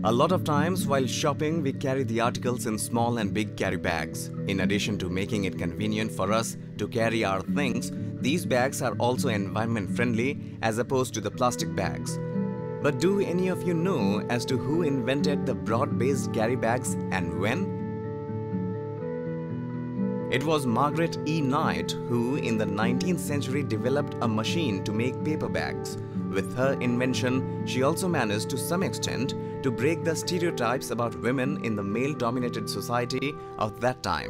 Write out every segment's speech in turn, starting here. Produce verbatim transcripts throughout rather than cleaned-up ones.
A lot of times while shopping, we carry the articles in small and big carry bags. In addition to making it convenient for us to carry our things, these bags are also environment friendly as opposed to the plastic bags. But do any of you know as to who invented the broad-based carry bags and when? It was Margaret E. Knight who in the nineteenth century developed a machine to make paper bags. With her invention, she also managed to some extent to break the stereotypes about women in the male-dominated society of that time.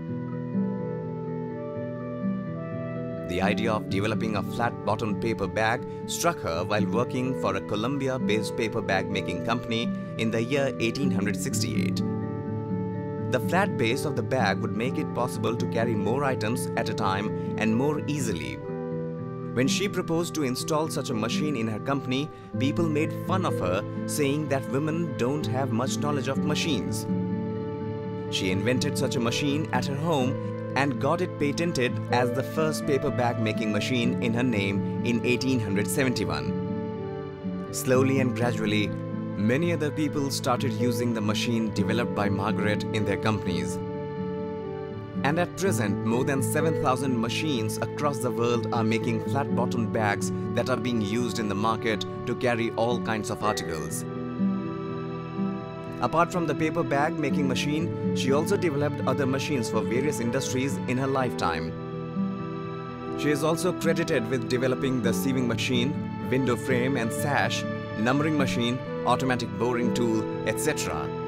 The idea of developing a flat-bottomed paper bag struck her while working for a Columbia-based paper bag-making company in the year eighteen sixty-eight. The flat base of the bag would make it possible to carry more items at a time and more easily. When she proposed to install such a machine in her company, people made fun of her, saying that women don't have much knowledge of machines. She invented such a machine at her home and got it patented as the first paper bag making machine in her name in eighteen seventy-one. Slowly and gradually, many other people started using the machine developed by Margaret in their companies. And at present, more than seven thousand machines across the world are making flat-bottomed bags that are being used in the market to carry all kinds of articles. Apart from the paper bag making machine, she also developed other machines for various industries in her lifetime. She is also credited with developing the sieving machine, window frame and sash, numbering machine, automatic boring tool, et cetera.